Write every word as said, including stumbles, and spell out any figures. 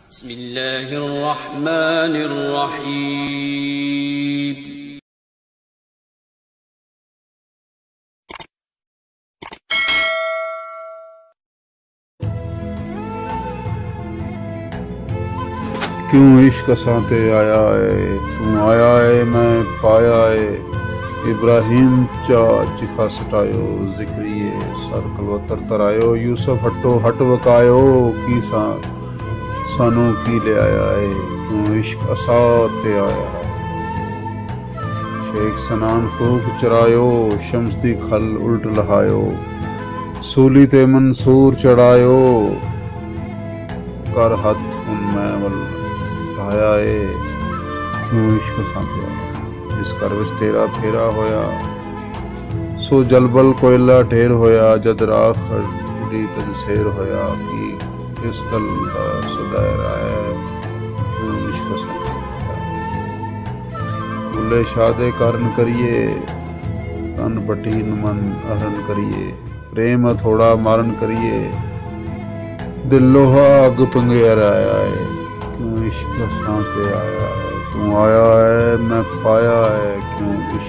बिस्मिल्लाहिर्रहमानिर्रहीम। क्यों इश्क असां ते आया है, तू आया है मैं पाया है। इब्राहिम चा चिखा सटायो, जिक्रिए सर कलवतर तरायो। यूसुफ हटो हट वकायो, की सा सानू की ले आया है, क्यों इश्क असां ते आया है। शेख सनान खूब चरायो, शम्स दी खल उल्ट लहायो। सूली ते मंसूर चढ़ायो, कर हथ हुन मैं वल आया है, क्यों इश्क असां ते आया। जिस घर विच तेरा फेरा होया, सो जलबल कोयला ढेर होया। जद राख उड़ी तद शेर होया, कि किस गल दा सदायर आया, क्यों इश्क असां ते आया। बुले शादे करन करिए, तन बटीन मन अहरन करिए। प्रेम थोड़ा मारन करिए, दिल लोहा अग पंगेर आया है, क्यों इश्क असां ते आया है। तू आया है मैं पाया है, क्यों इश्क